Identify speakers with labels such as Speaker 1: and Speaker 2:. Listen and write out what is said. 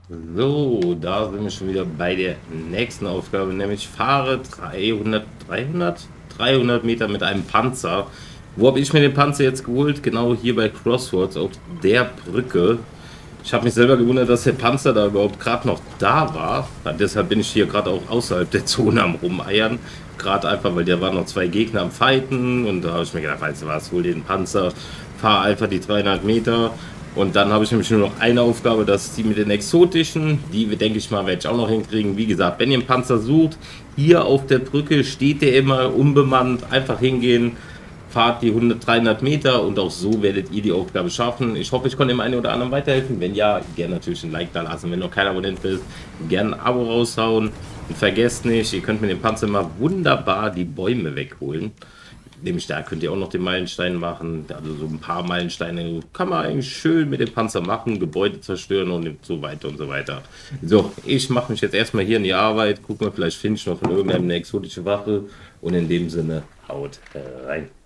Speaker 1: So, da sind wir schon wieder bei der nächsten Aufgabe, nämlich fahre 300 Meter mit einem Panzer. Wo habe ich mir den Panzer jetzt geholt? Genau hier bei Crossroads auf der Brücke. Ich habe mich selber gewundert, dass der Panzer da überhaupt gerade noch da war. Deshalb bin ich hier gerade auch außerhalb der Zone am Rumeiern. Gerade einfach, weil da waren noch zwei Gegner am Fighten. Und da habe ich mir gedacht, weißt du was, hol den Panzer, fahr einfach die 300 Meter. Und dann habe ich nämlich nur noch eine Aufgabe, das ist die mit den exotischen. Die, denke ich mal, werde ich auch noch hinkriegen. Wie gesagt, wenn ihr einen Panzer sucht, hier auf der Brücke steht der immer unbemannt. Einfach hingehen, fahrt die 300 Meter und auch so werdet ihr die Aufgabe schaffen. Ich hoffe, ich konnte dem einen oder anderen weiterhelfen. Wenn ja, gerne natürlich ein Like da lassen. Wenn noch kein Abonnent ist, gerne ein Abo raushauen. Und vergesst nicht, ihr könnt mit dem Panzer mal wunderbar die Bäume wegholen. Nämlich da könnt ihr auch noch den Meilenstein machen. Also so ein paar Meilensteine kann man eigentlich schön mit dem Panzer machen, Gebäude zerstören und so weiter und so weiter. So, ich mache mich jetzt erstmal hier in die Arbeit. Guck mal, vielleicht finde ich noch von irgendeinem eine exotische Waffe. Und in dem Sinne, haut rein.